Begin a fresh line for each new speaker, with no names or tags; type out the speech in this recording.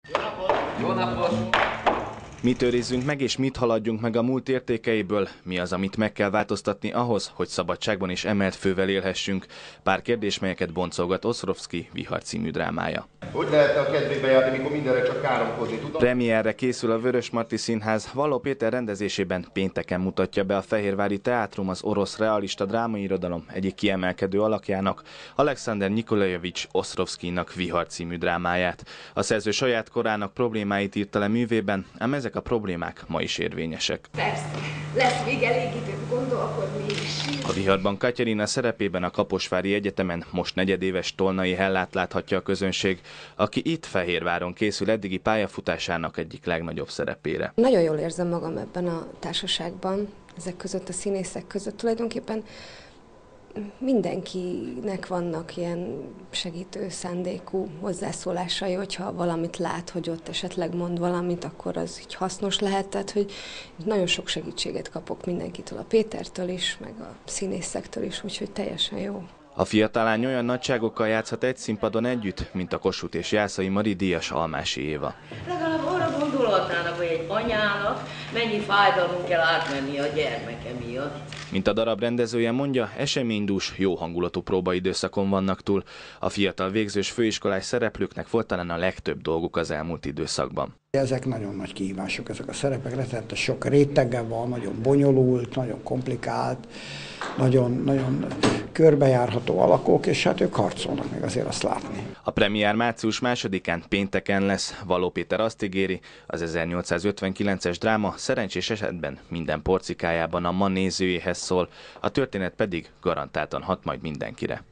Jó napot! Mit őrizzünk meg és mit haladjunk meg a múlt értékeiből? Mi az, amit meg kell változtatni ahhoz, hogy szabadságban és emelt fővel élhessünk? Pár kérdés, melyeket boncolgat Oszrofszky Vihar című drámája.
Hogy lehet a kedvébe járni, mikor mindenre csak káromkodni tudod?
Premierre készül a Vörösmarty Színház. Valló Péter rendezésében pénteken mutatja be a Fehérvári Teátrum az orosz realista drámairodalom egyik kiemelkedő alakjának, Alexander Nikolajevics Oszrofszkynak Vihar című drámáját. A szerző saját korának problémáit írta le művében, ám ezek a problémák ma is érvényesek.
Persze, lesz még elég időt gondolkodni is.
A Viharban Katyarina szerepében a Kaposvári Egyetemen most negyedéves Tolnai Hellát láthatja a közönség, aki itt Fehérváron készül eddigi pályafutásának egyik legnagyobb szerepére.
Nagyon jól érzem magam ebben a társaságban, ezek között a színészek között. Tulajdonképpen mindenkinek vannak ilyen segítő szándékú hozzászólásai, hogyha valamit lát, hogy ott esetleg mond valamit, akkor az így hasznos lehet. Tehát, hogy nagyon sok segítséget kapok mindenkitől, a Pétertől is, meg a színészektől is, úgyhogy teljesen jó.
A fiatal lány olyan nagyságokkal játszhat egy színpadon együtt, mint a Kossuth és Jászai Mari díjas Almási Éva.
Legalább arra gondolhatnának, hogy egy anyának mennyi fájdalmunk kell átmenni a gyermeke miatt.
Mint a darab rendezője mondja, eseménydús, jó hangulatú próbaidőszakon vannak túl. A fiatal végzős főiskolás szereplőknek volt talán a legtöbb dolguk az elmúlt időszakban.
Ezek nagyon nagy kihívások, ezek a szerepek, rettenetes sok rétege van, nagyon bonyolult, nagyon komplikált, nagyon körbejárható alakok, és hát ők harcolnak még azért azt látni.
A premiér március 2-án pénteken lesz. Valló Péter azt ígéri, az 1859-es dráma szerencsés esetben minden porcikájában a ma nézőjéhez szól, a történet pedig garantáltan hat majd mindenkire.